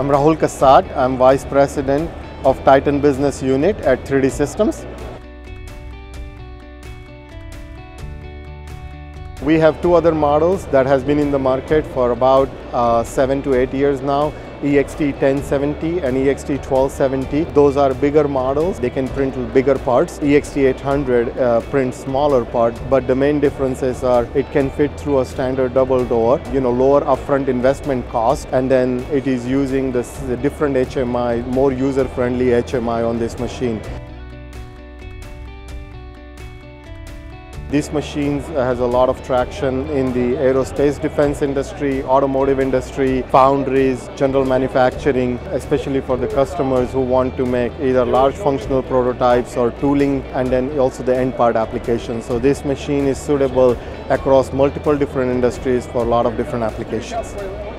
I'm Rahul Kasat. I'm Vice President of Titan Business Unit at 3D Systems. We have two other models that has been in the market for about 7 to 8 years now. EXT 1070 and EXT 1270. Those are bigger models. They can print bigger parts. EXT 800 prints smaller parts, but the main differences are it can fit through a standard double door, lower upfront investment cost, and then it is using the different HMI, more user-friendly HMI on this machine. This machine has a lot of traction in the aerospace defense industry, automotive industry, foundries, general manufacturing, especially for the customers who want to make either large functional prototypes or tooling, and then also the end part applications. So this machine is suitable across multiple different industries for a lot of different applications.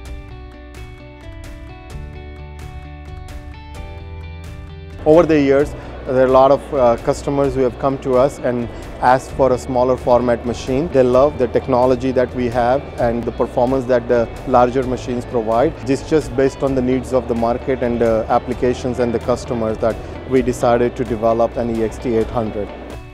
Over the years, there are a lot of customers who have come to us and asked for a smaller format machine. They love the technology that we have and the performance that the larger machines provide. This is just based on the needs of the market and the applications and the customers that we decided to develop an EXT 800.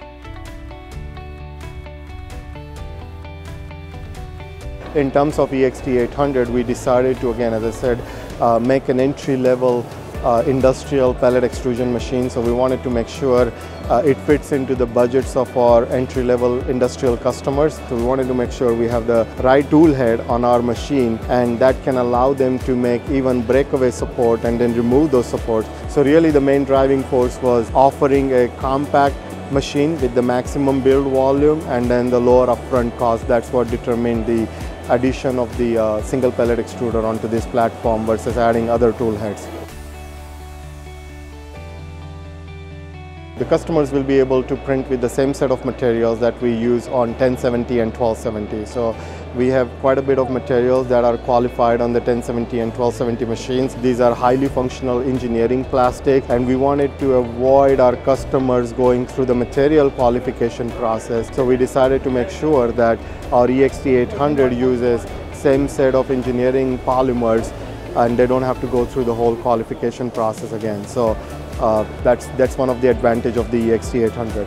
In terms of EXT 800, we decided to, again, as I said, make an entry-level industrial pellet extrusion machine. So we wanted to make sure it fits into the budgets of our entry-level industrial customers. So we wanted to make sure we have the right tool head on our machine, and that can allow them to make even breakaway support and then remove those supports. So really the main driving force was offering a compact machine with the maximum build volume and then the lower upfront cost. That's what determined the addition of the single pellet extruder onto this platform versus adding other tool heads. The customers will be able to print with the same set of materials that we use on 1070 and 1270. So we have quite a bit of materials that are qualified on the 1070 and 1270 machines. These are highly functional engineering plastic, and we wanted to avoid our customers going through the material qualification process. So we decided to make sure that our EXT 800 uses same set of engineering polymers, and they don't have to go through the whole qualification process again. So that's one of the advantages of the EXT 800.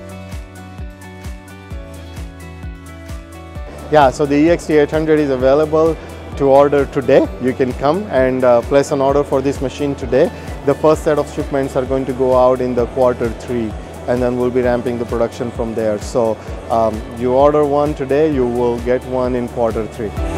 Yeah, so the EXT 800 is available to order today. You can come and place an order for this machine today. The first set of shipments are going to go out in the Q3, and then we'll be ramping the production from there. So you order one today, you will get one in Q3.